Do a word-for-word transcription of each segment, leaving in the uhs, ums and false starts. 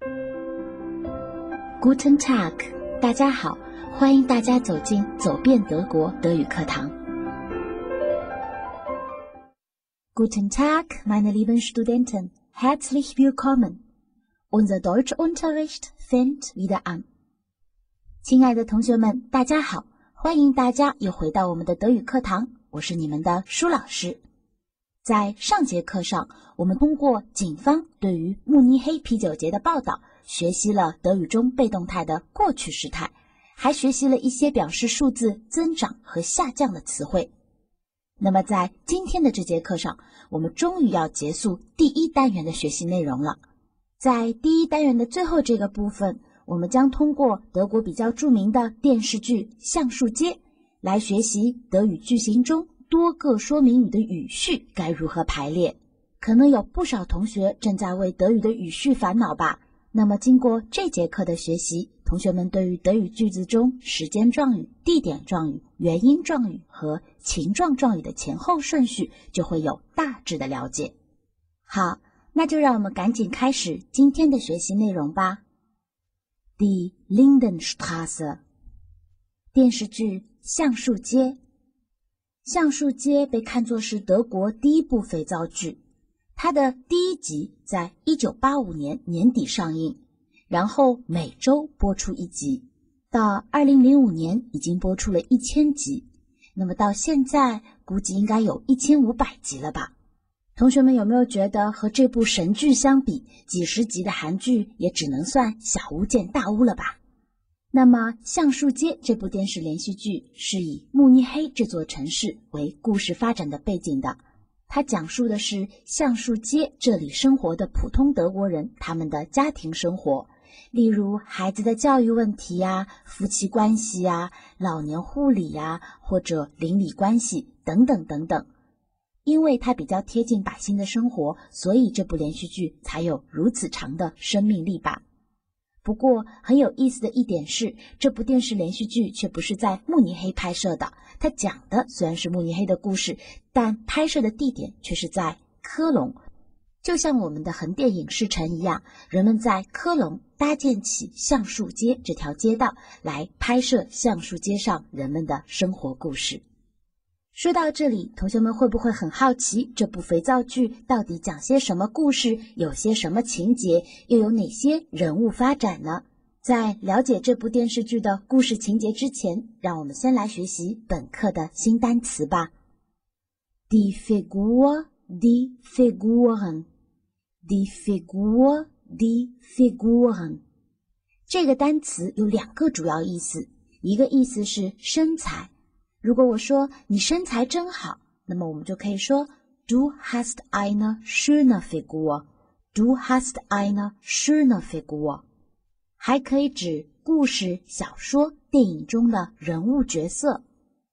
Guten Tag， 大家好，欢迎大家走进走遍德国德语课堂。Guten Tag, meine lieben Studenten, herzlich willkommen. Unser Deutschunterricht fängt wieder an. 亲爱的同学们，大家好，欢迎大家又回到我们的德语课堂，我是你们的舒老师。在上节课上，我们通过警方对于慕尼黑啤酒节的报道，学习了德语中被动态的过去时态，还学习了一些表示数字增长和下降的词汇。那么在今天的这节课上，我们终于要结束第一单元的学习内容了。在第一单元的最后这个部分，我们将通过德国比较著名的电视剧《橡树街》来学习德语句型中多个说明语的语序该如何排列。可能有不少同学正在为德语的语序烦恼吧。那么经过这节课的学习，同学们对于德语句子中时间状语、地点状语、原因状语和情状状语的前后顺序就会有大致的了解。好，那就让我们赶紧开始今天的学习内容吧。Die Lindenstraße， 电视剧《橡树街》。橡树街被看作是德国第一部肥皂剧，它的第一集在一九八五年年底上映，然后每周播出一集，到二零零五年已经播出了一千集，那么到现在估计应该有一千五百集了吧。同学们有没有觉得和这部神剧相比，几十集的韩剧也只能算小巫见大巫了吧？那么《橡树街》这部电视连续剧是以慕尼黑这座城市为故事发展的背景的，它讲述的是橡树街这里生活的普通德国人他们的家庭生活，例如孩子的教育问题呀、夫妻关系呀、老年护理呀，或者邻里关系等等等等。因为它比较贴近百姓的生活，所以这部连续剧才有如此长的生命力吧。不过很有意思的一点是，这部电视连续剧却不是在慕尼黑拍摄的，它讲的虽然是慕尼黑的故事，但拍摄的地点却是在科隆。就像我们的横店影视城一样，人们在科隆搭建起橡树街这条街道，来拍摄橡树街上人们的生活故事。说到这里，同学们会不会很好奇，这部肥皂剧到底讲些什么故事，有些什么情节，又有哪些人物发展呢？在了解这部电视剧的故事情节之前，让我们先来学习本课的新单词吧。Die Figur, die Figuren, die Figur, die Figuren。这个单词有两个主要意思，一个意思是身材。如果我说你身材真好，那么我们就可以说 Du hast eine schöne Figur, Du hast eine schöne Figur。 还可以指故事、小说、电影中的人物角色。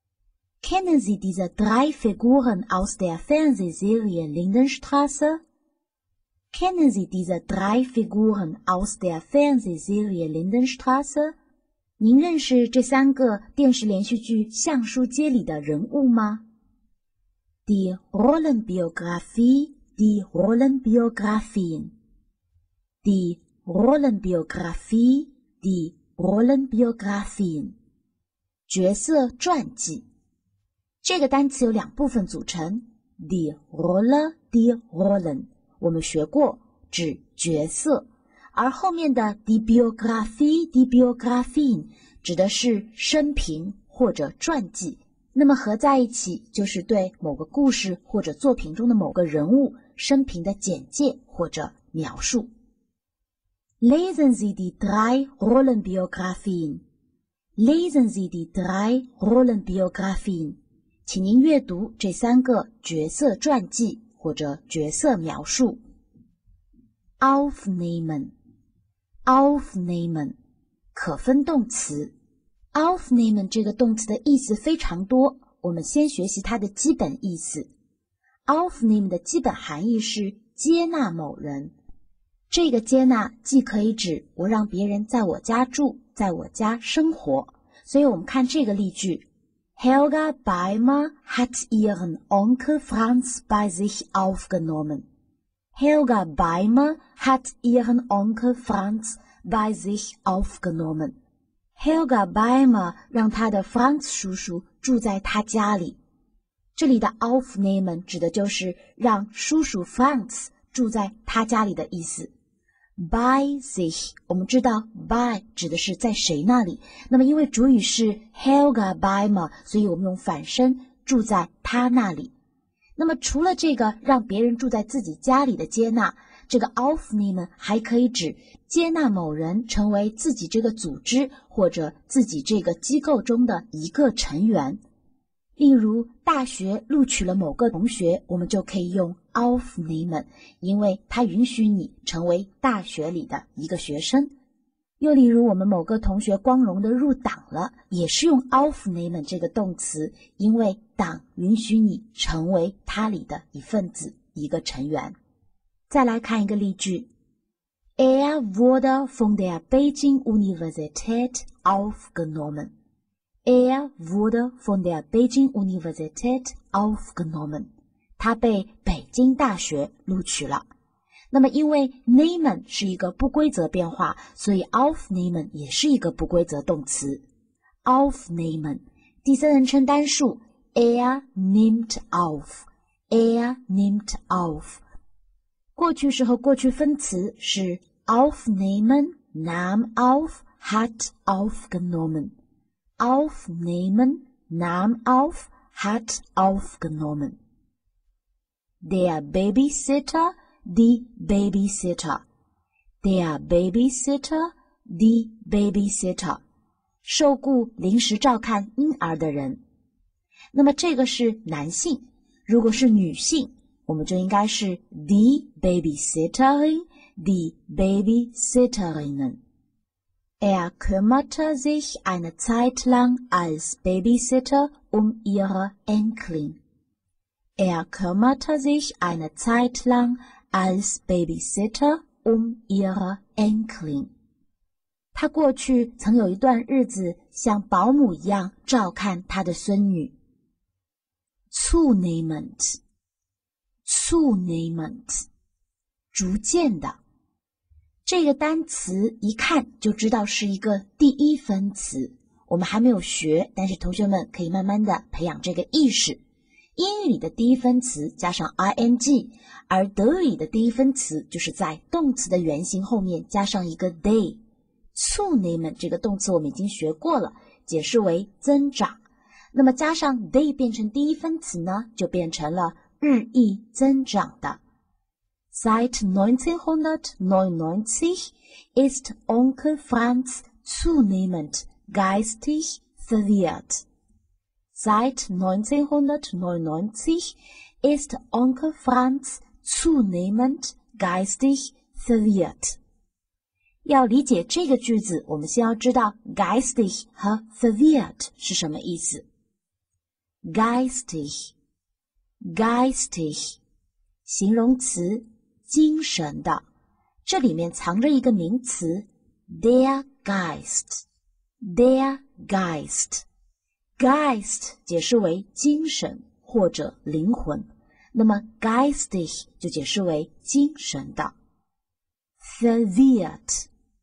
Kennen Sie diese drei Figuren aus der Fernsehserie Lindenstraße? Kennen Sie diese drei Figuren aus der Fernsehserie Lindenstraße?您认识这三个电视连续剧《橡树街》里的人物吗？ Die Rollenbiografie, die Rollenbiografien. Die Rollenbiografie, die Rollenbiografien. 角色传记。这个单词有两部分组成 Die Rolle, die Rollen 我们学过，指角色。而后面的 die Biografie, die Biografien 指的是生平或者传记，那么合在一起就是对某个故事或者作品中的某个人物生平的简介或者描述。Lesen Sie die drei Rollenbiografien. Lesen Sie die drei Rollenbiografien. 请您阅读这三个角色传记或者角色描述。Aufnehmen.Aufnehmen 可分动词。 Aufnehmen 这个动词的意思非常多，我们先学习它的基本意思。 Aufnehmen 的基本含义是接纳某人，这个接纳既可以指我让别人在我家住，在我家生活，所以我们看这个例句， Helga Beimer hat ihren Onkel Franz bei sich aufgenommen。 Helga Beimer hat ihren Onkel Franz bei sich aufgenommen. Helga Beimer让他的 Franz 叔叔住在他家里。这里的 aufnehmen 指的就是让叔叔 Franz 住在他家里的意思。Bei sich 我们知道 by 指的是在谁那里，那么因为主语是 Helga Beimer， 所以我们用反身住在他那里。那么除了这个让别人住在自己家里的接纳，这个 aufnehmen 还可以指接纳某人成为自己这个组织或者自己这个机构中的一个成员。例如大学录取了某个同学，我们就可以用 aufnehmen， 因为它允许你成为大学里的一个学生。又例如我们某个同学光荣的入党了，也是用 aufnehmen 这个动词，因为党允许你成为它里的一份子，一个成员。再来看一个例句 Er wurde von der Beijing Universität aufgenommen. Er wurde von der Beijing Universität aufgenommen. 他被北京大学录取了。那么因为 nehmen 是一个不规则变化，所以 aufnehmen 也是一个不规则动词。aufnehmen 第三人称单数 Er nimmt auf. Er nimmt auf. 过去时和过去分词是 aufnehmen, nahm auf, hat aufgenommen. Aufnehmen, nahm auf, hat aufgenommen. Der Babysitter, die Babysitter. Der Babysitter, die Babysitter. 受雇临时照看婴儿的人。那么这个是男性，如果是女性，我们就应该是 die Babysitterin, die Babysitterinnen.Er kümmerte sich eine Zeit lang als Babysitter um ihre Enkelin. Er kümmerte sich eine Zeit lang als Babysitter um ihre Enkelin. 他过去曾有一段日子像保姆一样照看他的孙女。Zunehmend, zunehmend, 逐渐的。这个单词一看就知道是一个第一分词，我们还没有学，但是同学们可以慢慢的培养这个意识。英语里的第一分词加上 ing， 而德语里的第一分词就是在动词的原形后面加上一个 day。Zunehmen 这个动词我们已经学过了，解释为增长。那么加上 day 变成第一分词呢，就变成了日益增长的。Seit neunzehnhundertneunundneunzig ist Onkel Franz zunehmend geistig verwirrt. Seit neunzehnhundertneunundneunzig ist Onkel Franz zunehmend geistig verwirrt. 要理解这个句子，我们先要知道 geistig 和 verwirrt 是什么意思。geistig, geistig 形容词精神的，这里面藏着一个名词 der Geist, der Geist. Geist 解释为精神或者灵魂，那么 geistig 就解释为精神的。Verwirrt,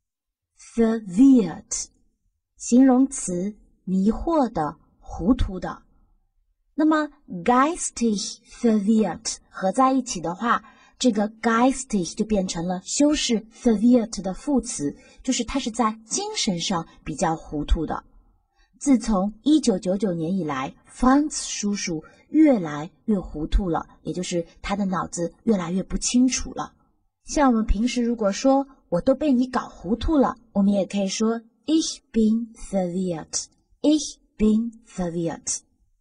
verwirrt 形容词迷惑的、糊涂的。那么 geistig verwirrt 合在一起的话，这个 geistig 就变成了修饰 verwirrt 的副词，就是它是在精神上比较糊涂的。自从一九九九年以来 Franz 叔叔越来越糊涂了，也就是他的脑子越来越不清楚了。像我们平时如果说我都被你搞糊涂了，我们也可以说 Ich bin verwirrt, Ich bin verwirrt.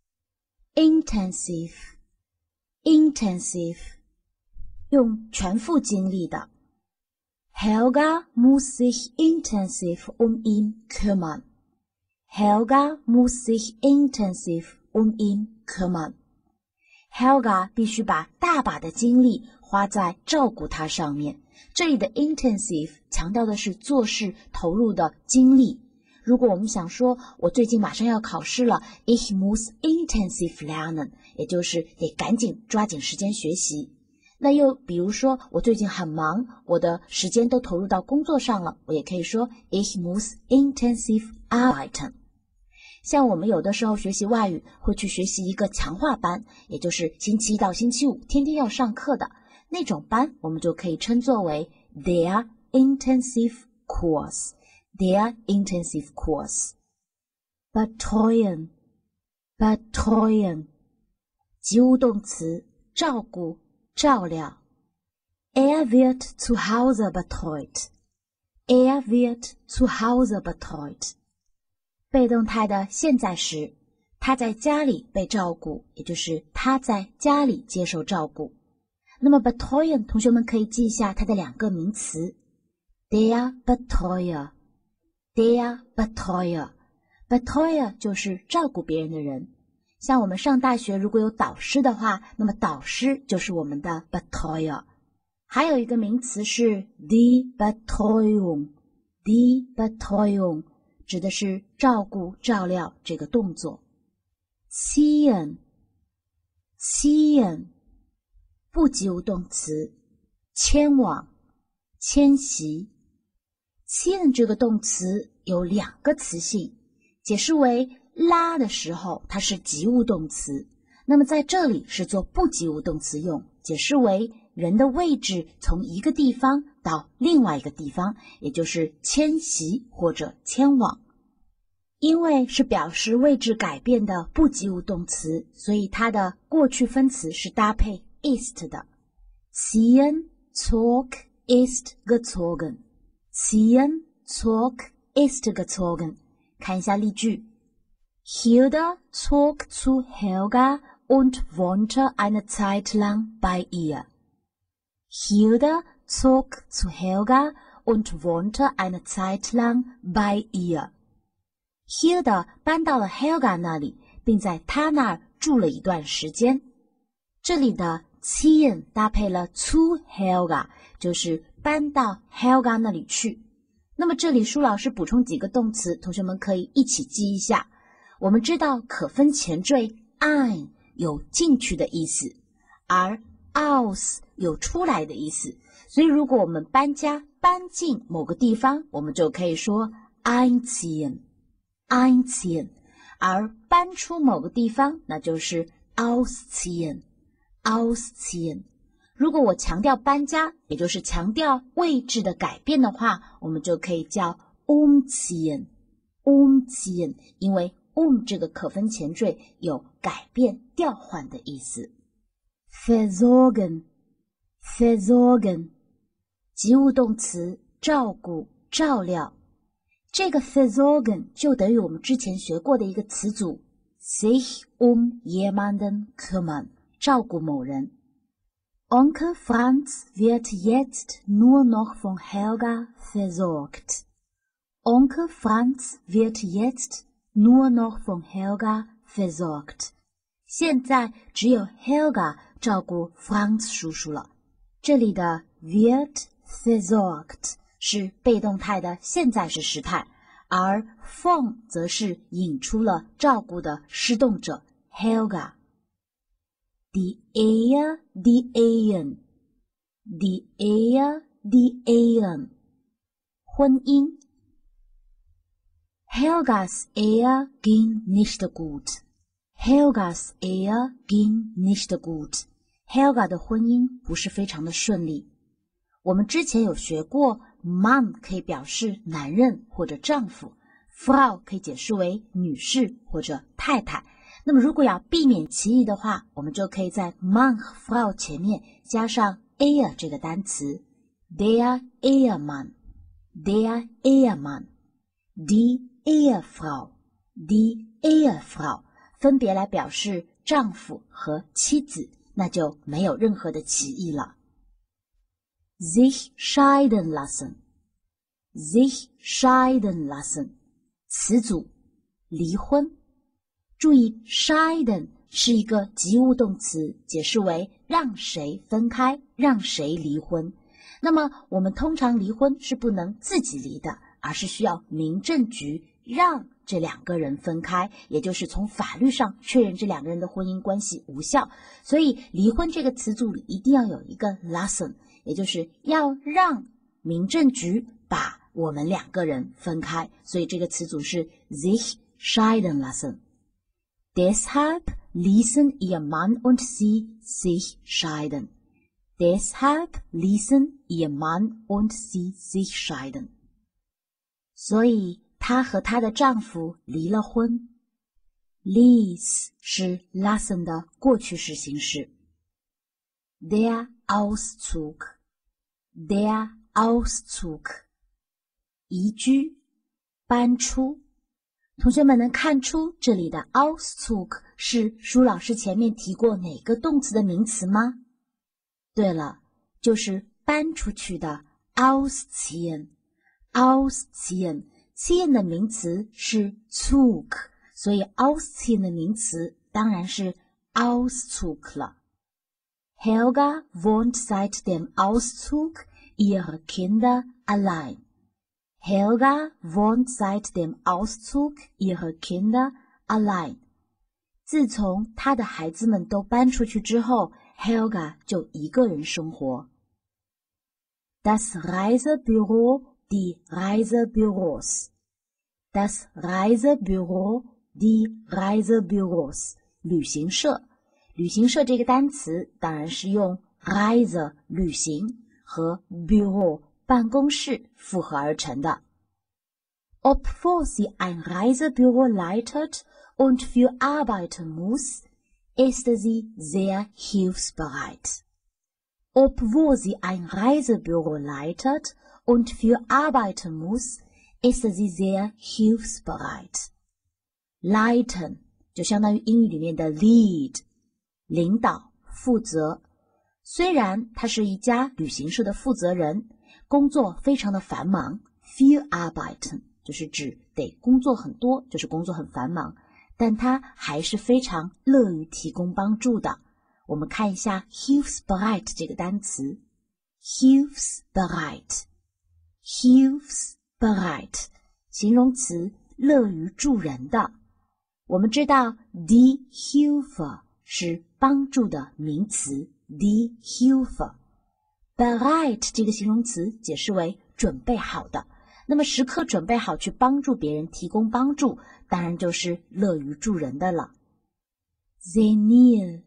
Intensive, intensive 用全副精力的。Helga muss sich intensiv um ihn kümmern. Helga muss sich intensiv um ihn kümmern. Helga 必须把大把的精力花在照顾他上面。这里的 intensive 强调的是做事投入的精力。如果我们想说我最近马上要考试了 Ich muss intensiv lernen， 也就是得赶紧抓紧时间学习。 那又比如说，我最近很忙，我的时间都投入到工作上了，我也可以说 Ich muss intensiv arbeiten。像我们有的时候学习外语会去学习一个强化班，也就是星期一到星期五天天要上课的那种班，我们就可以称作为 der intensive course der intensive course。 betreuen betreuen 及物动词，照顾照料。 Er wird zu Hause betreut Er wird zu Hause betreut。 被动态的现在时，他在家里被照顾，也就是他在家里接受照顾。那么 betreuen 同学们可以记一下它的两个名词 der Betreuer der Betreuer Betreuer 就是照顾别人的人。像我们上大学如果有导师的话，那么导师就是我们的 Betreuer。 还有一个名词是 die Betreuung die Betreuung 指的是照顾照料这个动作。 ziehen ziehen 不及物动词，迁往迁徙。 ziehen 这个动词有两个词性，解释为拉的时候它是及物动词，那么在这里是做不及物动词用，解释为人的位置从一个地方到另外一个地方，也就是迁徙或者迁往。因为是表示位置改变的不及物动词，所以它的过去分词是搭配 ist 的。 ziehen zog ist gezogen ziehen zog ist gezogen。 看一下例句。 Hilda zog zu Helga und wohnte eine Zeit lang bei ihr. Hilda zog zu Helga und wohnte eine Zeit lang bei ihr. Hilda 搬到了 Helga 那里，并在她那儿住了一段时间。这里的 ziehen 搭配了 zu Helga， 就是搬到 Helga 那里去。那么这里舒老师补充几个动词，同学们可以一起记一下。我们知道可分前缀 ein 有进去的意思，而 aus 有出来的意思，所以如果我们搬家搬进某个地方，我们就可以说 einziehen einziehen， 而搬出某个地方那就是 ausziehen ausziehen。 如果我强调搬家，也就是强调位置的改变的话，我们就可以叫 umziehen umziehen， 因为 um 这个可分前缀有改变调换的意思。 versorgen versorgen 及物动词，照顾照料。这个 versorgen 就等于我们之前学过的一个词组 sich um jemanden kümmern， 照顾某人。 Onkel Franz wird jetzt nur noch von Helga versorgt. Onkel Franz wird jetzt nur noch von Helga versorgt. 现在只有 Helga 照顾 Franz 叔叔了。这里的 wird versorgt 是被动态的现在时时态，而 von 则是引出了照顾的施动者 Helga。Die Ehe, die Ehen, die Ehe, die Ehen， 婚姻。Helgas Ehe ging nicht gut. Helgas Ehe ging nicht gut. Helga 的婚姻不是非常的顺利。我们之前有学过 Mann 可以表示男人或者丈夫， Frau 可以解释为女士或者太太。那么如果要避免歧义的话，我们就可以在 Mann 和 Frau 前面加上 Ehe 这个单词 Der Ehemann Der Ehemann Die Ehefrau Die Ehefrau 分别来表示丈夫和妻子，那就没有任何的歧义了。 Sich scheiden lassen Sich scheiden lassen 词组，离婚。注意 scheiden 是一个及物动词，解释为让谁分开，让谁离婚。那么我们通常离婚是不能自己离的，而是需要民政局让这两个人分开，也就是从法律上确认这两个人的婚姻关系无效。所以离婚这个词组里一定要有一个 lassen， 也就是要让民政局把我们两个人分开，所以这个词组是 sich scheiden lassen。 Deshalb ließen ihr Mann und sie sich scheiden. Deshalb ließen ihr Mann und sie sich scheiden. 所以她和她的丈夫离了婚。 Ließ 是 lassen 的过去式形式。 Der Auszug Der Auszug 移居搬出。同学们能看出这里的 Auszug 是舒老师前面提过哪个动词的名词吗？对了，就是搬出去的 ausziehen。 ausziehen ziehen 的名词是 Zug， 所以 ausziehen 的名词当然是 Auszug 了。 Helga wohnt seit dem Auszug ihrer Kinder allein. Helga wohnt seit dem Auszug ihrer Kinder allein. 自从她的孩子们都搬出去之后， Helga 就一个人生活。 Das Reisebüro, die Reisebüros. Das Reisebüro, die Reisebüros. 旅行社。旅行社这个单词当然是用 Reise 旅行和 Büro 办公室复合而成的。 Obwohl sie ein Reisebüro leitet und für arbeiten muss, ist sie sehr hilfsbereit. Obwohl sie ein Reisebüro leitet und für arbeiten muss, ist sie sehr hilfsbereit. Leiten 就相当于英语里面的 lead， 领导、负责。虽然他是一家旅行社的负责人，工作非常的繁忙 viel arbeiten 就是指得工作很多，就是工作很繁忙，但他还是非常乐于提供帮助的。我们看一下 hilfsbereit 这个单词。 hilfsbereit hilfsbereit 形容词，乐于助人的。我们知道 die Hilfe 是帮助的名词 die Hilfe。 bereit 这个形容词解释为准备好的，那么时刻准备好去帮助别人，提供帮助，当然就是乐于助人的了。 senil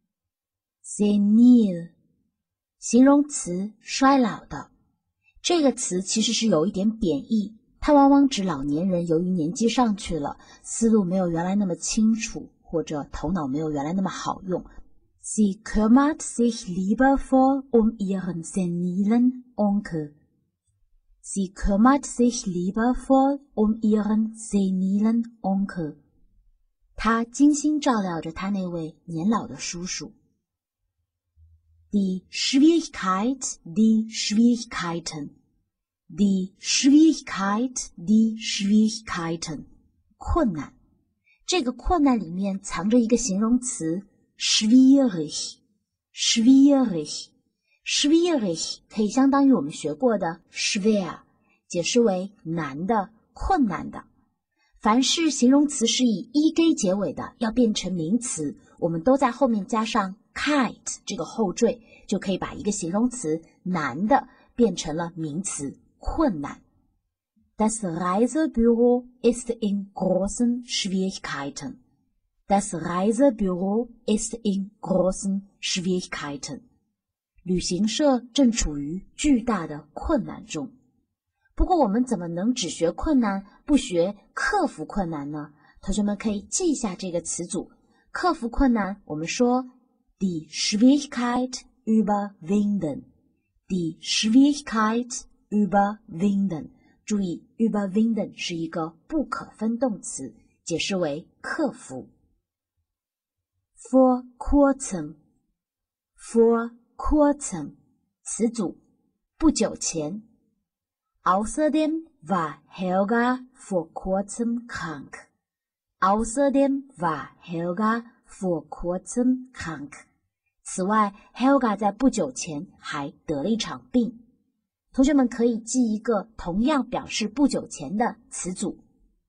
senil 形容词，衰老的。这个词其实是有一点贬义，它往往指老年人由于年纪上去了，思路没有原来那么清楚，或者头脑没有原来那么好用。 Sie kümmert sich liebevoll um ihren senilen Onkel. Sie kümmert sich liebevoll um ihren senilen Onkel. 她精心照料着她那位年老的叔叔。 Die Schwierigkeit, die Schwierigkeiten. Die Schwierigkeit, die Schwierigkeiten. 困难。这个困难里面藏着一个形容词 schwierig schwierig schwierig 可以相当于我们学过的 schwer， 解释为难的、困难的。凡是形容词是以 eg 结尾的，要变成名词，我们都在后面加上 keit 这个后缀，就可以把一个形容词难的变成了名词困难。 Das Reisebüro ist in großen Schwierigkeiten. Das Reisebüro ist in großen Schwierigkeiten. 旅行社正处于巨大的困难中。不过我们怎么能只学困难，不学克服困难呢？同学们可以记一下这个词组。克服困难，我们说 die Schwierigkeit überwinden. Die Schwierigkeit überwinden. 注意 überwinden 是一个不可分动词，解释为克服。vor kurzem vor kurzem 词组，不久前。Außerdem war Helga vor kurzem krank. Außerdem war Helga vor kurzem krank. 此外 Helga 在不久前还得了一场病。同学们可以记一个同样表示不久前的词组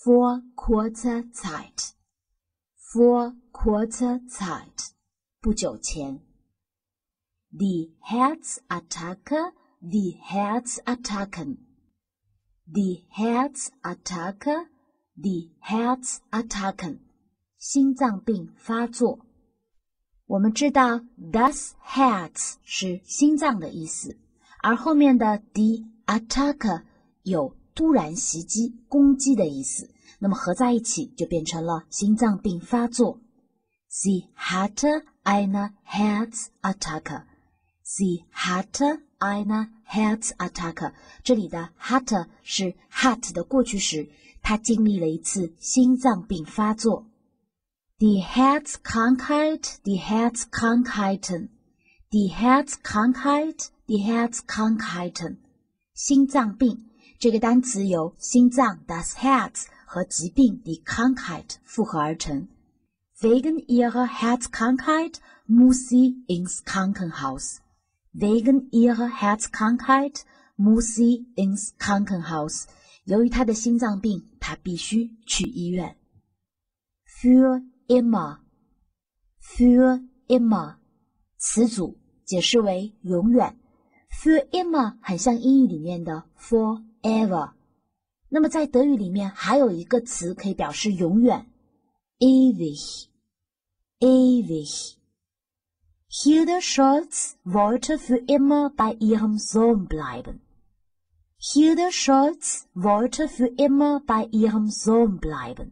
vor kurzer Zeit, vor kurzer Zeit, 不久前。Die Herzattacke, die Herzattacken, die Herzattacke, die Herzattacken, 心脏病发作。我们知道 das Herz 是心脏的意思，而后面的 die Attacke 有突然袭击、攻击的意思，那么合在一起就变成了心脏病发作。Sie hatte eine Herzattacke, sie hatte eine Herzattacke， 这里的 hatte 是 hat 的过去时，她经历了一次心脏病发作。Die Herzkrankheit, die Herzkrankheiten, die Herzkrankheit, die Herzkrankheiten， 心脏病这个单词由心脏 das Herz 和疾病 die Krankheit 复合而成。Wegen ihrer Herzkrankheit muss sie ins Krankenhaus. Wegen ihrer Herzkrankheit muss sie ins Krankenhaus. 由于她的心脏病，她必须去医院。Für immer, für immer 词组解释为永远。Für immer 很像英语里面的 forever。那么在德语里面还有一个词可以表示永远 ewig, ewig. Hilde Scholz wollte für immer bei ihrem Sohn bleiben. Hilde Scholz wollte für immer bei ihrem Sohn bleiben.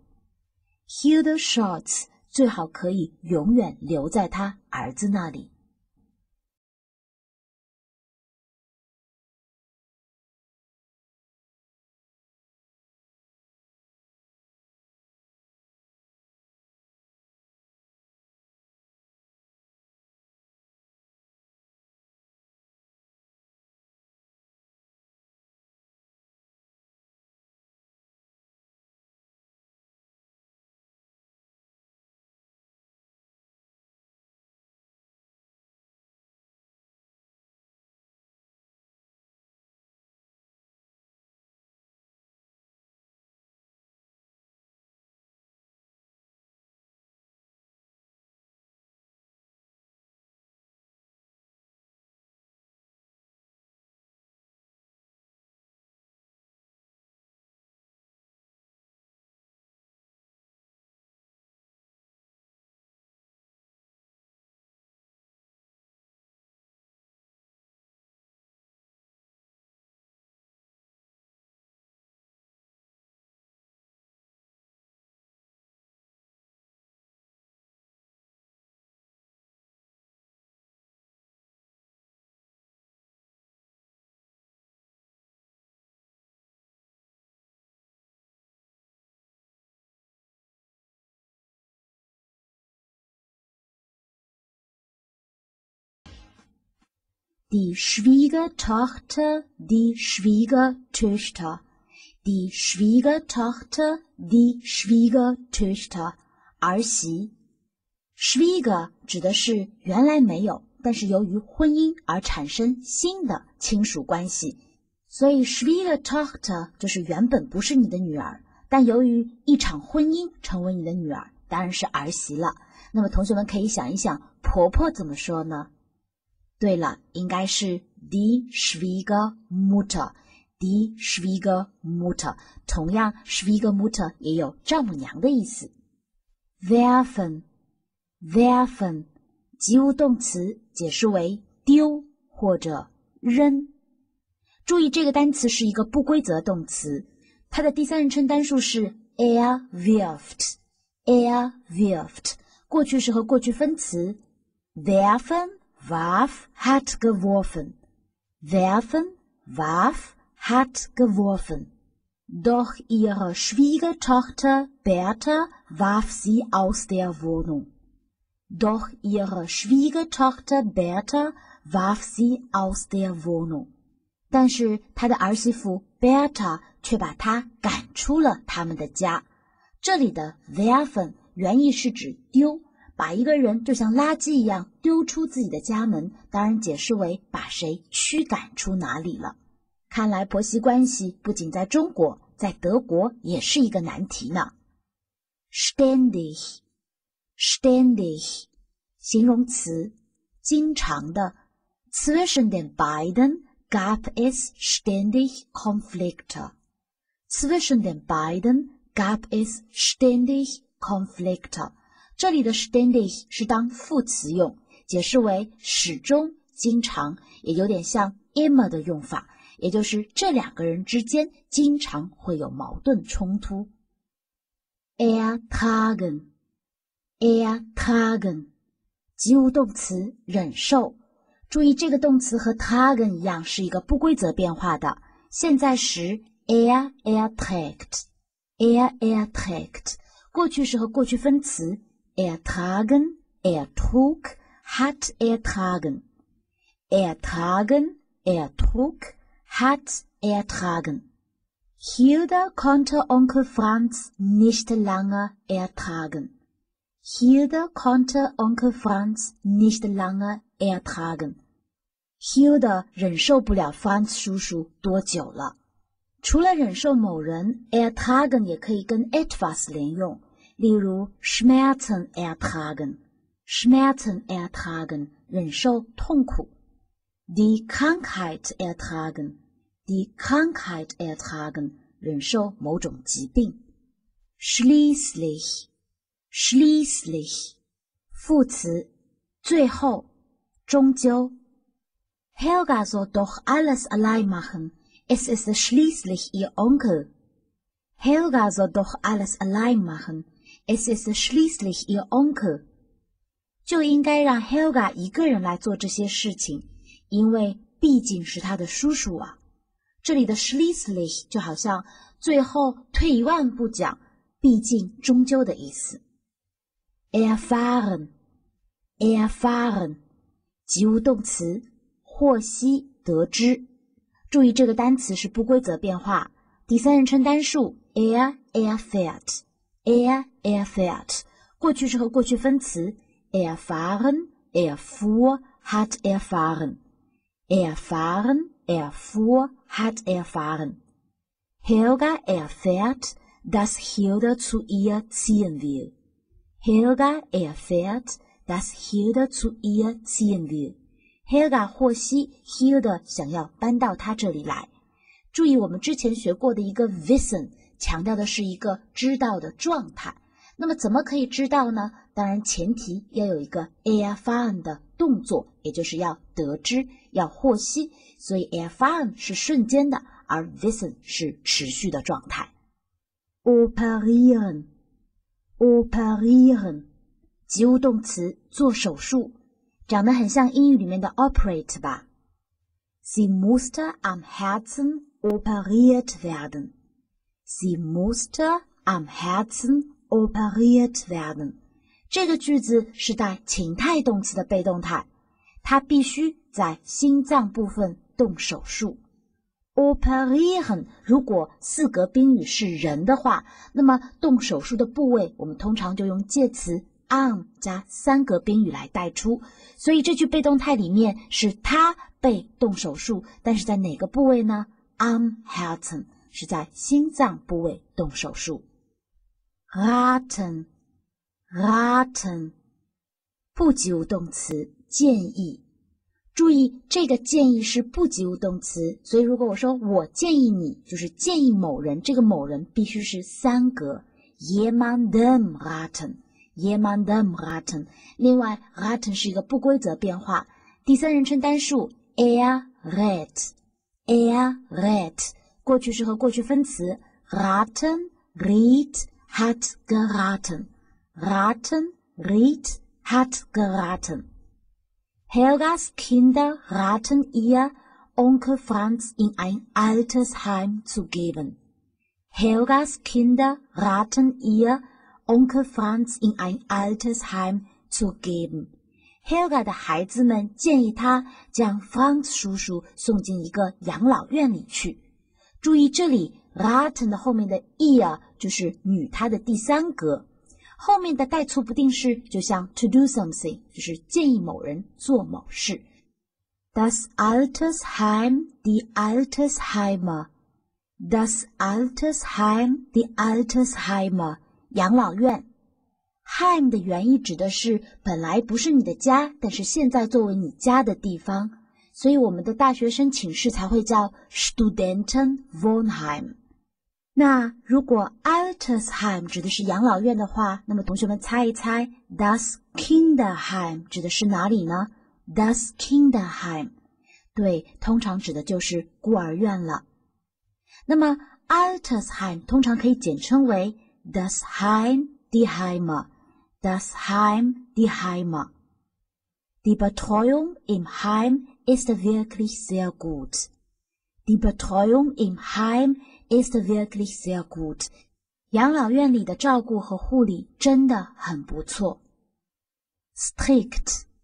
Hilde Scholz 最好可以永远留在他儿子那里。Die Schwiegertochter, die Schwiegertöchter, die Schwiegertochter, die Schwiegertöchter, 儿媳。Schwieger 指的是原来没有，但是由于婚姻而产生新的亲属关系，所以 Schwiegertochter 就是原本不是你的女儿，但由于一场婚姻成为你的女儿，当然是儿媳了。那么同学们可以想一想，婆婆怎么说呢？对了，应该是 die Schwiegermutter, die Schwiegermutter。同样 Schwiegermutter 也有丈母娘的意思。werfen, werfen 及物动词解释为丢或者扔。注意这个单词是一个不规则动词，它的第三人称单数是 er wirft, er wirft， 过去式和过去分词 werfen,Warf, hat geworfen. Werfen, warf, hat geworfen. Doch ihre Schwiegertochter Bertha warf sie aus der Wohnung. Doch ihre Schwiegertochter Bertha warf sie aus der Wohnung. 但是她的儿媳妇 Bertha 却把她赶出了他们的家。这里的 werfen 原意是指丢。把一个人就像垃圾一样丢出自己的家门，当然解释为把谁驱赶出哪里了。看来婆媳关系不仅在中国， 在德国也是一个难题呢。ständig ständig 形容词，经常的。Zwischen den beiden gab es ständig Konflikte. Zwischen den beiden gab es ständig Konflikte. 这里的 ständig 是当副词用，解释为始终、经常，也有点像 immer 的用法，也就是这两个人之间经常会有矛盾冲突。ertragen ertragen 及物动词忍受。注意这个动词和 tragen 一样是一个不规则变化的，现在时 er erträgt er erträgt 过去时和过去分词 ertragen ertrug hat ertragen ertragen ertrug hat ertragen Hilde konnte Onkel Franz nicht lange ertragen Hilde konnte Onkel Franz nicht lange ertragen Hilde 忍受不了 Franz 叔叔多久了。除了忍受某人 ertragen 也可以跟 etwas 连用，例如 Schmerzen ertragen Schmerzen ertragen 忍受痛苦。Die Krankheit ertragen Die Krankheit ertragen 忍受某种疾病。Schließlich Schließlich 副词，最后，终究。Helga soll doch alles allein machen. Es ist schließlich ihr Onkel. Helga soll doch alles allein machen. Es ist schließlich ihr Onkel. 就应该让 Helga 一个人来做这些事情，因为毕竟是他的叔叔啊。这里的 schließlich 就好像最后退一万步讲，毕竟终究的意思。erfahren erfahren 及物动词，获悉、得知。注意这个单词是不规则变化，第三人称单数 er erfährt er erfährt 过去式和过去分词 erfahren erfuhr hat erfahren erfahren erfuhr hat erfahren Helga erfährt, dass Hilde zu ihr ziehen will Helga erfährt, dass Hilde zu ihr ziehen will. Helga 获悉 Hilde 想要搬到她这里来。注意我们之前学过的一个 wissen 强调的是一个知道的状态。那么怎么可以知道呢？当然前提要有一个 erfahren 的动作，也就是要得知，要获悉。所以 erfahren 是瞬间的，而 wissen 是持续的状态。operieren operieren 及物动词，做手术，长得很像英语里面的 operate 吧。Sie musste am Herzen operiert werden. Sie musste am Herzen operiert werden. 这个句子是带情态动词的被动态，它必须在心脏部分动手术。operieren 如果四格宾语是人的话，那么动手术的部位我们通常就用介词 am 加三格宾语来带出，所以这句被动态里面是他被动手术，但是在哪个部位呢？ am Herzen 是在心脏部位动手术。raten raten 不及物动词，建议。注意这个建议是不及物动词，所以如果我说我建议你，就是建议某人，这个某人必须是三格 jemandem raten jemandem raten 另外 raten 是一个不规则变化，第三人称单数 er rät er rät 过去式和过去分词 raten riet hat geraten raten riet hat geraten Helgas Kinder raten ihr, Onkel Franz in ein Altersheim zu geben. Helgas Kinder raten ihr, Onkel Franz in ein Altersheim zu geben. Helga 的孩子们建议他将 Franz 叔叔送进一个养老院里去。注意这里 raten 的后面的 ihr 就是女他的第三格。后面的带错不定式就像 to do something 就是建议某人做某事。Das Altersheim, die Altersheimer, Das Altersheim, die Altersheimer, 养老院。Heim 的原意指的是本来不是你的家，但是现在作为你家的地方，所以我们的大学生寝室才会叫 Studentenwohnheim。那如果 Altersheim 指的是养老院的话，那么同学们猜一猜 Das Kinderheim 指的是哪里呢？ Das Kinderheim 对，通常指的就是孤儿院了。那么 Altersheim 通常可以简称为 Das Heim, die Heimer, Das Heim, die Heimer. Die Betreuung im Heim ist wirklich sehr gut. Die Betreuung im Heim ist wirklich sehr gut. 养老院里的照顾和护理真的很不错。Strict,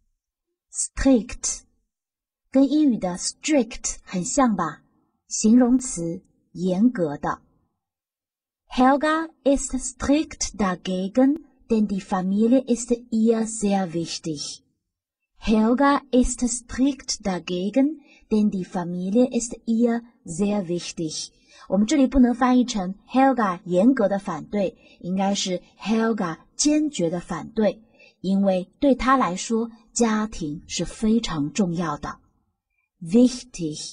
strict 跟英语的 strict 很像吧？形容词，严格的。Helga ist strikt dagegen, denn die Familie ist ihr sehr wichtig. Helga ist strikt dagegen, denn die Familie ist ihr sehr wichtig. 我们这里不能翻译成 Helga 严格的反对，应该是 Helga 坚决的反对，因为对她来说，家庭是非常重要的。Wichtig,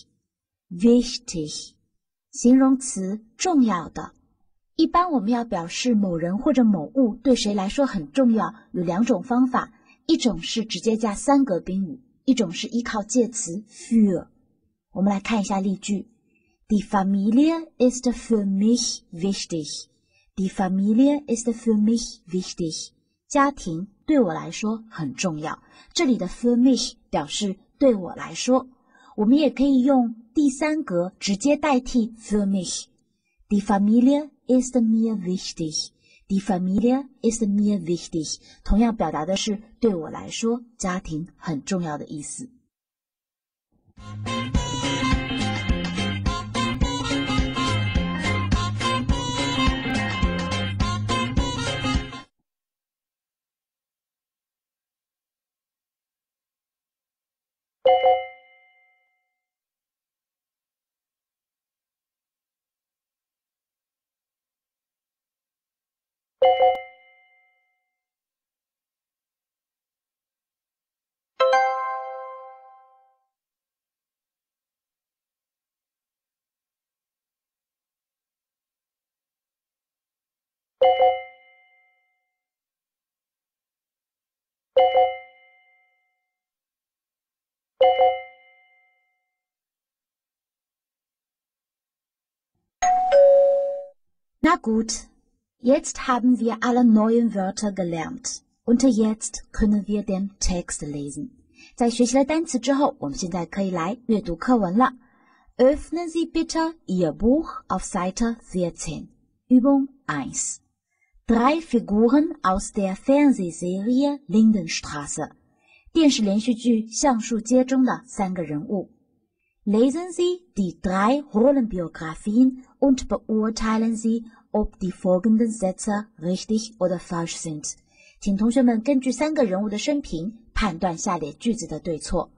wichtig 形容词，重要的。一般我们要表示某人或者某物对谁来说很重要，有两种方法，一种是直接加三格宾语，一种是依靠介词 für。我们来看一下例句。Die Familie ist für mich wichtig. Die Familie ist für mich wichtig. 家庭对我来说很重要。这里的 für mich 表示对我来说。我们也可以用第三格直接代替 für mich. Die Familie ist mir wichtig. Die Familie ist mir wichtig. 同样表达的是对我来说，家庭很重要的意思。Na gut, jetzt haben wir alle neuen Wörter gelernt. Und jetzt können wir den Text lesen. 在学习了单词之后，我们现在可以来阅读课文了。Öffnen Sie bitte Ihr Buch auf Seite vierzehn. Übung eins. Drei Figuren aus der Fernsehserie Lindenstraße. 电视连续剧橡树街中的三个人物。Lesen Sie die drei Rollenbiografien und beurteilen Sie, ob die folgenden Sätze richtig oder falsch sind. 请同学们根据三个人物的生平判断下列句子的对错。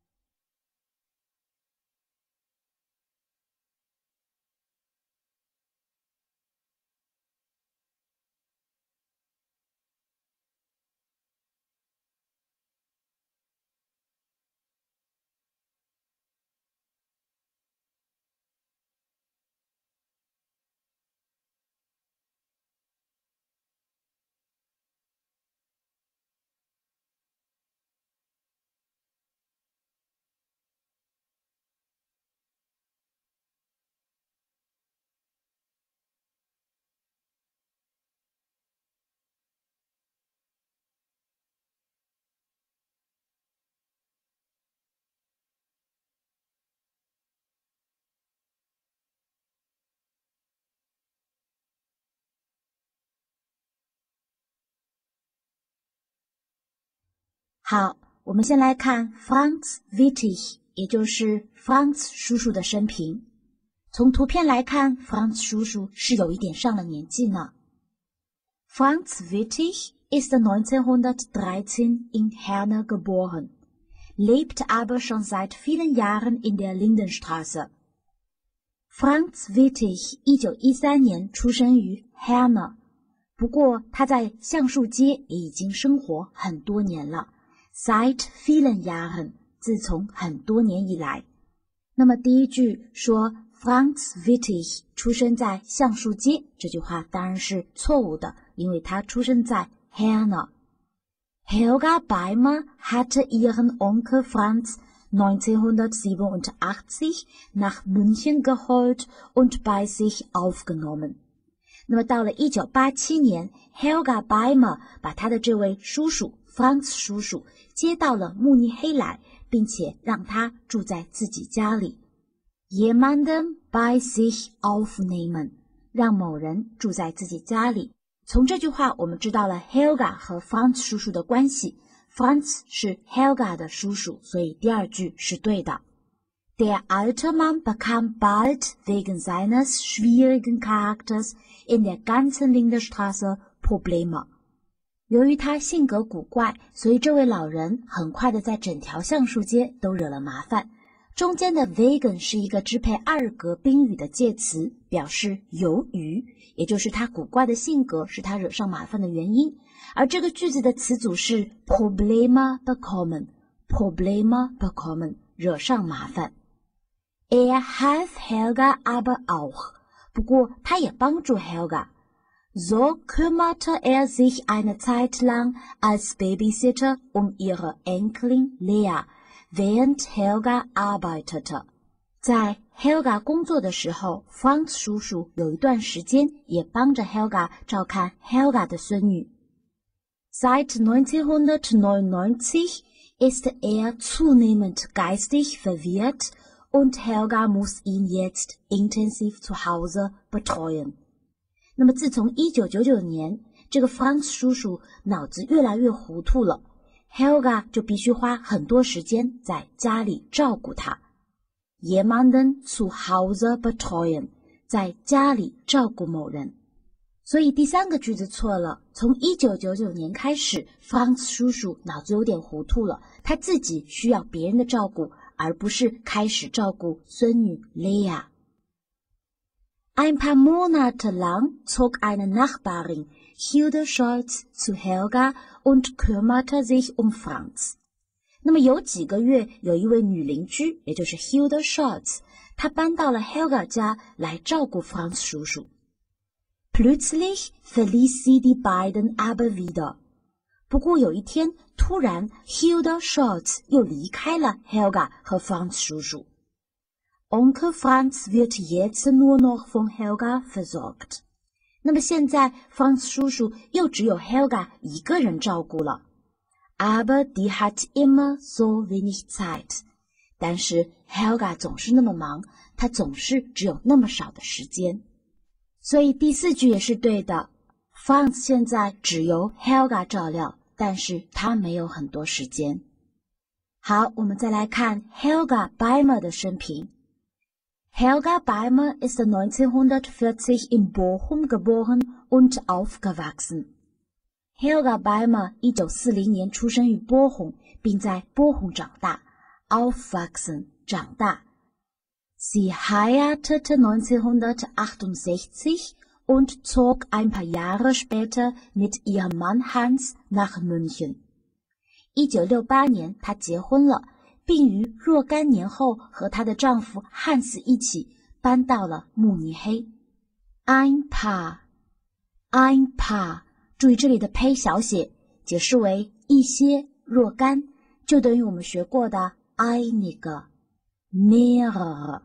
好，我们先来看 Franz Wittig， 也就是 Franz 叔叔的生平。从图片来看 ，Franz 叔叔是有一点上了年纪呢。Franz Wittig ist neunzehnhundertdreizehn in Herne geboren, lebt aber schon seit vielen Jahren in der Lindenstraße. Franz Wittig 一九一三年出生于 Herne， 不过他在橡树街也已经生活很多年了 ，seit vielen Jahren， 自从很多年以来。那么第一句说 Franz Wittig 出生在橡树街，这句话当然是错误的，因为他出生在 Herne。Helga Beimer hatte ihren Onkel Franz neunzehnhundertsiebenundachtzig nach München geholt und bei sich aufgenommen。 那么到了一九八七年 Helga Beimer 把他的这位叔叔 Franz 叔叔接到了慕尼黑来，并且让他住在自己家里。Jemanden bei sich aufnehmen， 让某人住在自己家里。从这句话我们知道了 Helga 和 Franz 叔叔的关系， Franz 是 Helga 的叔叔，所以第二句是对的。Der alte Mann bekam bald wegen seines schwierigen Charakters in der ganzen Lindenstraße Probleme。 由于他性格古怪，所以这位老人很快的在整条橡树街都惹了麻烦。中间的 wegen 是一个支配二格宾语的介词，表示由于，也就是他古怪的性格是他惹上麻烦的原因。而这个句子的词组是 Probleme bekommen， Probleme bekommen， 惹上麻烦。Er half Helga aber auch， 不过他也帮助 Helga。So kümmerte er sich eine Zeit lang als Babysitter um ihre Enkelin Lea, während Helga arbeitete。 在 Helga 工作的时候， Franz 叔叔有一段时间也帮着 Helga 照看 Helga 的孙女。Seit neunzehnhundertneunundneunzig ist er zunehmend geistig verwirrt und Helga muss ihn jetzt intensiv zu Hause betreuen。 那么自从一九九九年，这个 Franz 叔叔脑子越来越糊涂了， Helga 就必须花很多时间在家里照顾他。 Jemanden zu Hause betreuen， 在家里照顾某人。所以第三个句子错了，从一九九九年开始 Franz 叔叔脑子有点糊涂了，他自己需要别人的照顾，而不是开始照顾孙女 Lea。Ein paar Monate lang zog eine Nachbarin, Hilde Scholz, zu Helga und kümmerte sich um Franz。 那么有几个月，有一位女邻居，也就是 Hilde Scholz， 她搬到了 Helga 家来照顾 Franz 叔叔。Plötzlich verließ sie die beiden aber wieder。 不过有一天，突然 Hilde Scholz 又离开了 Helga 和 Franz 叔叔。Onkel Franz wird jetzt nur noch von Helga versorgt。 那么现在 Franz 叔叔又只有 Helga 一个人照顾了。Aber die hat immer so wenig Zeit。 但是 Helga 总是那么忙，她总是只有那么少的时间。所以第四句也是对的， Franz 现在只由 Helga 照料，但是他没有很多时间。好，我们再来看 Helga Beimer 的生平。Helga Beimer ist neunzehnhundertvierzig in Bochum geboren und aufgewachsen。 Helga Beimer 一九四零年出生于波鸿，并在波鸿长大 aufwachsen 长大。 Sie heiratete neunzehnhundertachtundsechzig und zog ein paar Jahre später mit ihrem Mann Hans nach München。 一九六八年她结婚了，并于若干年后和她的丈夫汉斯一起搬到了慕尼黑。 Ein paar Ein paar， 注意这里的胚小写，解释为一些若干，就等于我们学过的 einige mehrere。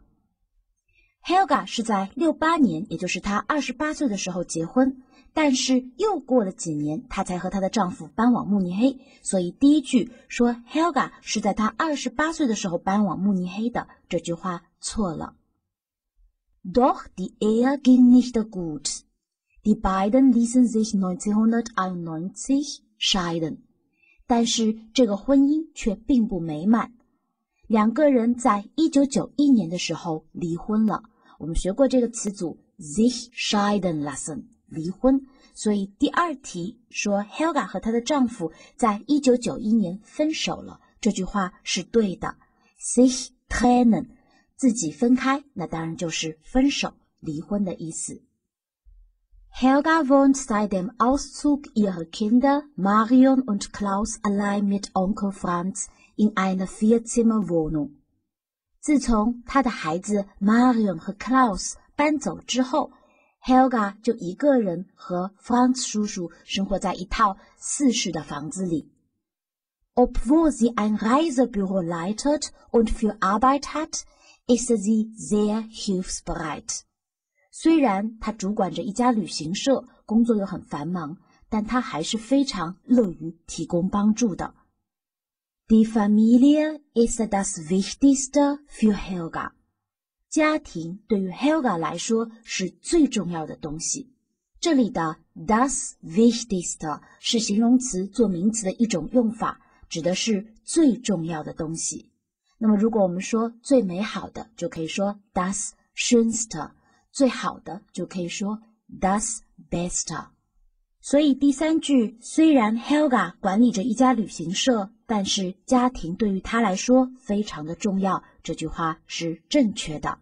Helga 是在六八年，也就是她二十八岁的时候结婚，但是又过了几年，她才和她的丈夫搬往慕尼黑，所以第一句说 Helga 是在她二十八岁的时候搬往慕尼黑的，这句话错了。Doch die Ehe ging nicht gut. Die beiden ließen sich neunzehnhunderteinundneunzig scheiden. 但是这个婚姻却并不美满，两个人在一九九一年的时候离婚了。我们学过这个词组 sich scheiden lassen， 离婚，所以第二题说 Helga 和她的丈夫在一九九一年分手了，这句话是对的。sich trennen 自己分开，那当然就是分手、离婚的意思。Helga wohnt seit dem Auszug ihrer Kinder Marion und Klaus allein mit Onkel Franz in einer Vierzimmerwohnung. 自从他的孩子 Marion 和 Klaus 搬走之后， Helga 就一个人和 Franz 叔叔生活在一套四室的房子里。Obwohl sie ein Reisebüro leitet und für Arbeit hat, ist sie sehr hilfsbereit. 虽然他主管着一家旅行社，工作又很繁忙，但他还是非常乐于提供帮助的。Die Familie ist das Wichtigste für Helga. 家庭对于 Helga 来说是最重要的东西。这里的 das Wichtigste 是形容词做名词的一种用法，指的是最重要的东西。那么如果我们说最美好的，就可以说 das Schönste。最好的就可以说 das Beste。 所以第三句，虽然 Helga 管理着一家旅行社，但是家庭对于她来说非常的重要，这句话是正确的。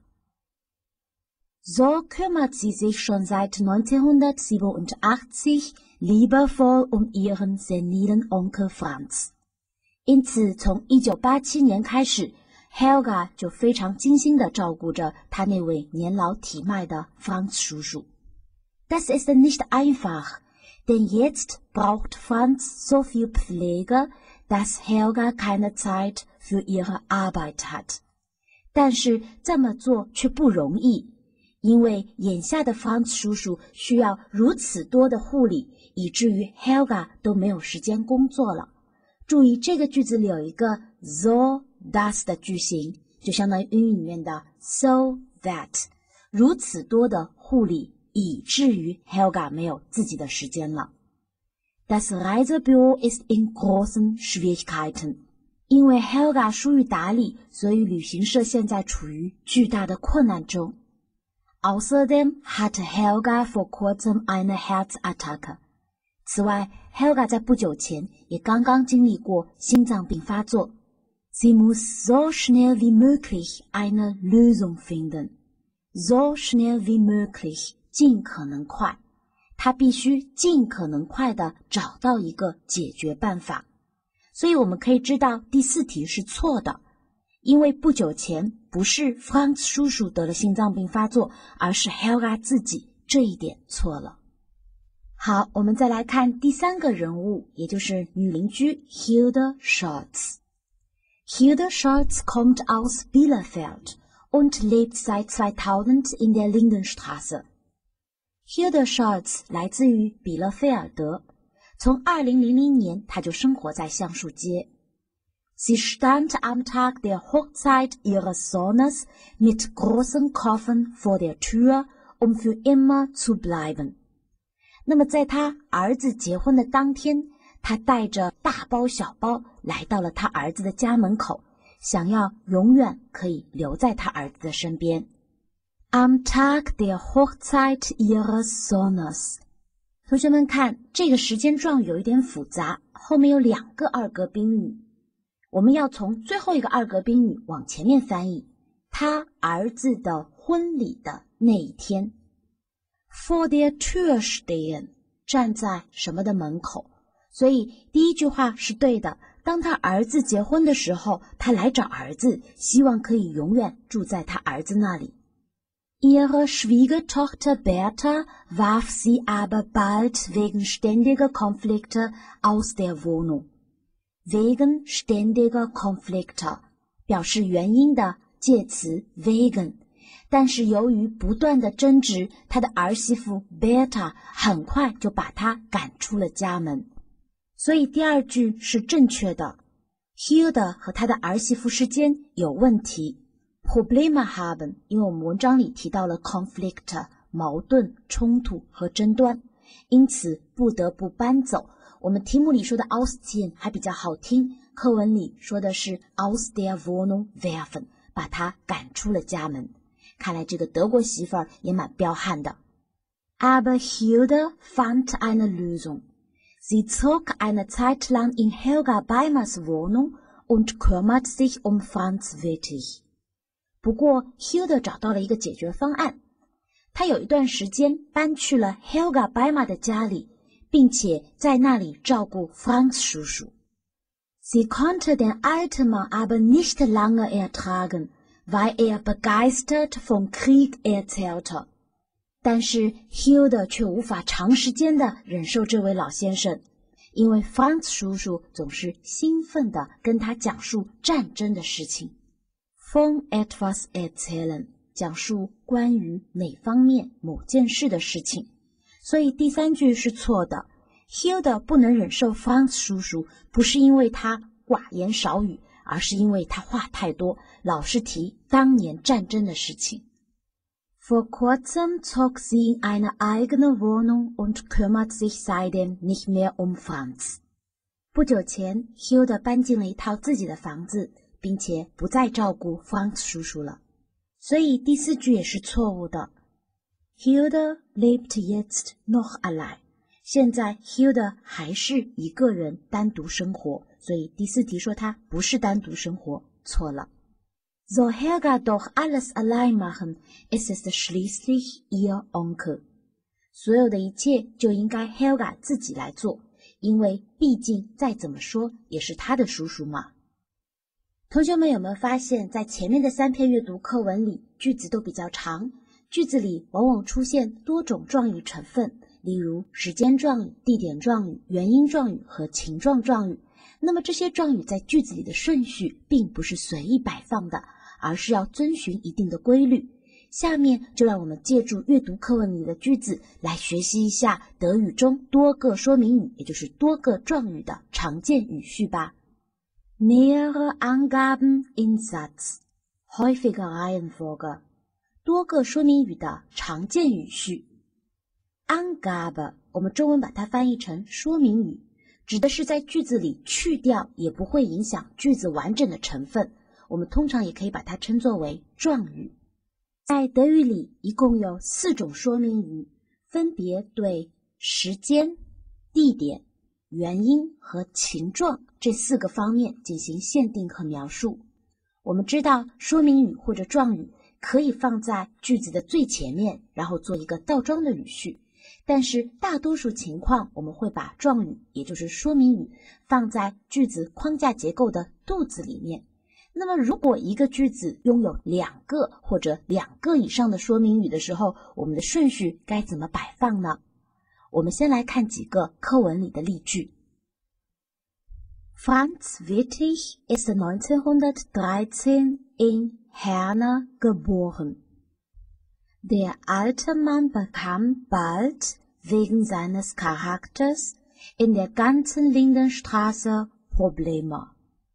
So kümmert sie sich schon seit neunzehnhundertsiebenundachtzig liebevoll um ihren senilen Onkel Franz。 因此从一九八七年开始， Helga 就非常精心地照顾着他那位年老体迈的 Franz 叔叔。 Das ist nicht einfach, denn jetzt braucht Franz so viel Pflege, dass Helga keine Zeit für ihre Arbeit hat. 但是这么做却不容易，因为眼下的 Franz 叔叔需要如此多的护理，以至于 Helga 都没有时间工作了。注意这个句子里有一个 so das 的句型，就相当于英语里面的 so that， 如此多的护理，以至于 Helga 没有自己的时间了。 Das Reisebüro ist in großen Schwierigkeiten。 因为 Helga 疏于打理，所以旅行社现在处于巨大的困难中。 Außerdem hatte Helga vor kurzem eine Herzattacke。 此外 Helga 在不久前也刚刚经历过心脏病发作。 Sie muss so schnell wie möglich eine Lösung finden. So schnell wie möglich， 尽可能快。她必须尽可能快地找到一个解决办法。所以我们可以知道第四题是错的，因为不久前不是 Franz 叔叔得了心脏病发作，而是 Helga 自己，这一点错了。好，我们再来看第三个人物，也就是女邻居 Hilde Scholz。Hilde Scholz kommt aus Bielefeld und lebt seit zweitausend in der Lindenstraße. Hilde Scholz 来自于比勒菲尔德，从二零零零年她就生活在橡树街。Sie stand am Tag der Hochzeit ihres Sohnes mit großen Koffern vor der Tür, um für immer zu bleiben. 那么在她儿子结婚的当天，她带着大包小包来到了她儿子的家门口，想要永远可以留在她儿子的身边。Am Tag der Hochzeit ihres Sohnes。 同学们看，这个时间状语有一点复杂，后面有两个二格宾语，我们要从最后一个二格宾语往前面翻译，他儿子的婚礼的那一天。Vor der Tür stehen， 站在什么的门口，所以第一句话是对的，当他儿子结婚的时候，他来找儿子，希望可以永远住在他儿子那里。Ihre Schwiegertochter Bertha warf sie aber bald wegen ständiger Konflikte aus der Wohnung. Wegen ständiger Konflikte 表示原因的介词 wegen， 但是由于不断的争执，他的儿媳妇 Bertha 很快就把他赶出了家门。所以第二句是正确的， Hilde 和他的儿媳妇之间有问题。Probleme haben， 因为我们文章里提到了 conflict， 矛盾、冲突和争端，因此不得不搬走。我们题目里说的 ausziehen 还比较好听，课文里说的是 aus der Wohnung werfen， 把他赶出了家门。看来这个德国媳妇儿也蛮彪悍的。Aber Hilde fand eine Lösung. Sie zog eine Zeit lang in Helga Beimers Wohnung und kümmert sich um Franz Wittig. 不过 Hilda 找到了一个解决方案，他有一段时间搬去了 Helga Beimer 的家里，并且在那里照顾 Franz 叔叔。Sie konnte den alten Mann aber nicht lange ertragen, weil er begeistert vom Krieg erzählte. 但是 Hilda 却无法长时间的忍受这位老先生，因为 Franz 叔叔总是兴奋地跟他讲述战争的事情。Von etwas erzählen 讲述关于哪方面某件事的事情，所以第三句是错的。Hilda 不能忍受 Franz 叔叔，不是因为他寡言少语，而是因为他话太多，老是提当年战争的事情。Vor kurzem zog sie in eine eigene Wohnung und kümmert sich seitdem nicht mehr um Franz. 不久前 Hilda 搬进了一套自己的房子，并且不再照顾 Franz 叔叔了，所以第四句也是错误的。Hilda lebt jetzt noch allein. 现在 Hilda 还是一个人单独生活，所以第四题说她不是单独生活，错了。Soll Helga doch alles allein machen, es ist schließlich ihr Onkel. 所有的一切就应该 Helga 自己来做，因为毕竟再怎么说也是她的叔叔嘛。同学们有没有发现，在前面的三篇阅读课文里，句子都比较长，句子里往往出现多种状语成分，例如时间状语、地点状语、原因状语和情状状语。那么这些状语在句子里的顺序并不是随意摆放的，而是要遵循一定的规律。下面就让我们借助阅读课文里的句子来学习一下德语中多个说明语，也就是多个状语的常见语序吧。Mehrere Angaben in Satz, häufige Reihenfolge. 多个说明语的常见语序。Angabe 我们中文把它翻译成说明语，指的是在句子里去掉也不会影响句子完整的成分，我们通常也可以把它称作为状语。在德语里一共有四种说明语，分别对时间、地点、原因和情状这四个方面进行限定和描述。我们知道说明语或者状语可以放在句子的最前面，然后做一个倒装的语序，但是大多数情况我们会把状语，也就是说明语，放在句子框架结构的肚子里面。那么如果一个句子拥有两个或者两个以上的说明语的时候，我们的顺序该怎么摆放呢？我们先来看几个课文里的例句。Franz Wittig ist neunzehnhundertdreizehn in Herne geboren. Der alte Mann bekam bald wegen seines Charakters in der ganzen Lindenstraße Probleme.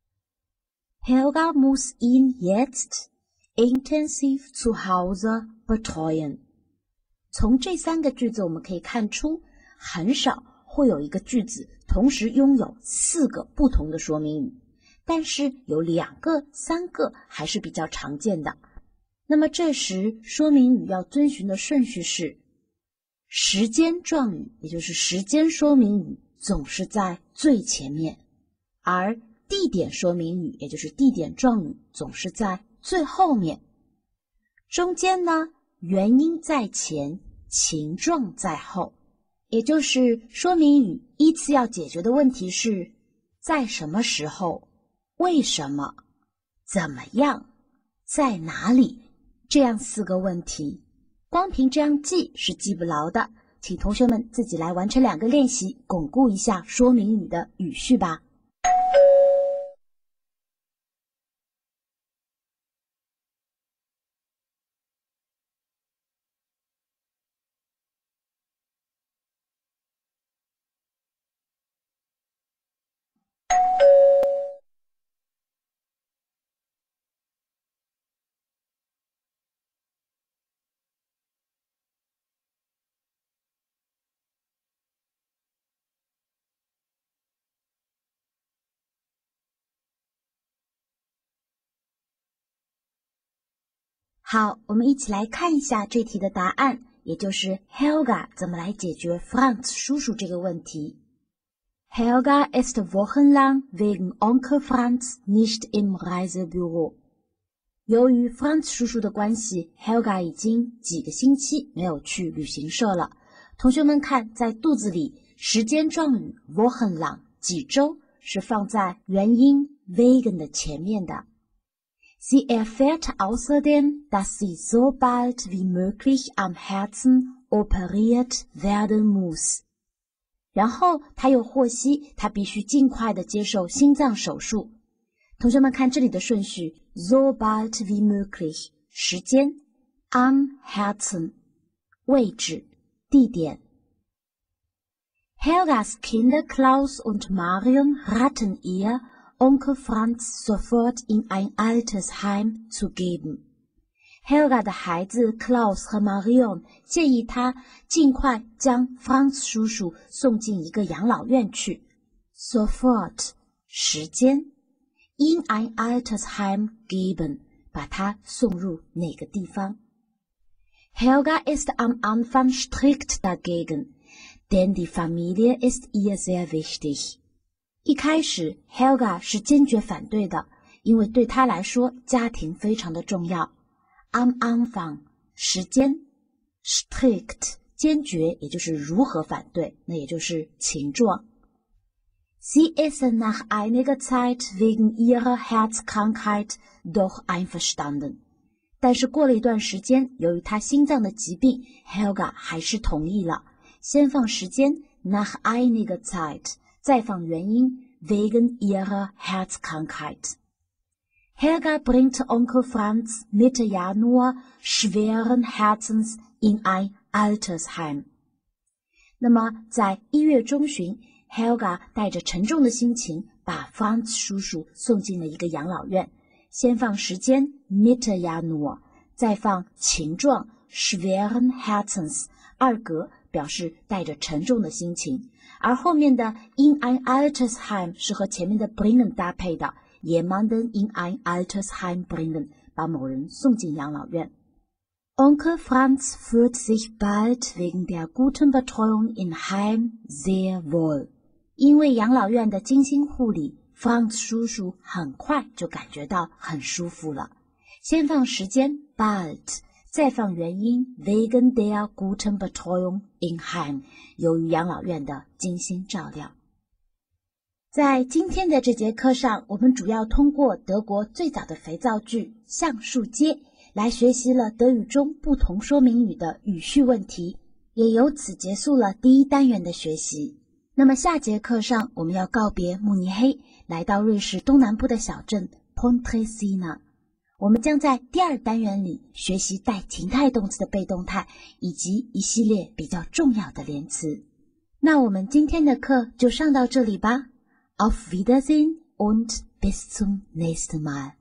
Helga muss ihn jetzt intensiv zu Hause betreuen. 从这三个句子我们可以看出，很少会有一个句子同时拥有四个不同的说明语，但是有两个、三个还是比较常见的。那么这时说明语要遵循的顺序是：时间状语，也就是时间说明语，总是在最前面，而地点说明语，也就是地点状语，总是在最后面。中间呢，原因在前，情状在后。也就是说明语依次要解决的问题是在什么时候、为什么、怎么样、在哪里，这样四个问题。光凭这样记是记不牢的，请同学们自己来完成两个练习，巩固一下说明语的语序吧。好，我们一起来看一下这题的答案，也就是 Helga 怎么来解决 Franz 叔叔这个问题。Helga ist wochenlang wegen Onkel Franz nicht im Reisebüro. 由于 Franz 叔叔的关系 Helga 已经几个星期没有去旅行社了。同学们看，在肚子里时间状语 Wochenlang 几周是放在元音 wegen 的前面的。Sie erfährt außerdem, dass sie so bald wie möglich am Herzen operiert werden muss. 然后他又获悉他必须尽快地接受心脏手术。同学们看这里的顺序 so bald wie möglich 时间 am Herzen 位置地点。Helgas Kinder Klaus und Marion raten ihr, Onkel Franz sofort in ein Altersheim zu geben. Helga 的孩子 Klaus 和 Marion 建议他尽快将 Franz 叔叔送进一个养老院去。Sofort 时间 in ein Altersheim geben 把他送入哪个地方。Helga ist am Anfang strikt dagegen, denn die Familie ist ihr sehr wichtig. 一开始 Helga 是坚决反对的，因为对她来说家庭非常的重要。Am Anfang 时间 strict 坚决，也就是如何反对，那也就是情状。Sie ist nach einiger Zeit wegen ihrer Herzkrankheit doch einverstanden. 但是过了一段时间，由于她心脏的疾病 Helga 还是同意了。先放时间 nach einiger Zeit， 再放原因 wegen ihrer Herzkrankheit。 Helga bringt Onkel Franz Mitte Januar schweren Herzens in ein Altersheim。 那么在一月中旬 Helga 带着沉重的心情把 Franz 叔叔送进了一个养老院。先放时间 Mitte Januar， 再放情状 schweren Herzens， 二格表示带着沉重的心情，而后面的 in ein Altersheim 是和前面的 bringen 搭配的， jemanden in ein Altersheim bringen， 把某人送进养老院。 Onkel Franz fühlt sich bald wegen der guten Betreuung im Heim sehr wohl。 因为养老院的精心护理， Franz 叔叔很快就感觉到很舒服了。先放时间 bald，再放原因 wegen der guten Betreuung im Heim， 由于养老院的精心照料。在今天的这节课上，我们主要通过德国最早的肥皂剧橡树街来学习了德语中不同说明语的语序问题，也由此结束了第一单元的学习。那么下节课上我们要告别慕尼黑，来到瑞士东南部的小镇 Pontresina。我们将在第二单元里学习带情态动词的被动态，以及一系列比较重要的连词。那我们今天的课就上到这里吧。Auf Wiedersehen und bis zum nächsten Mal.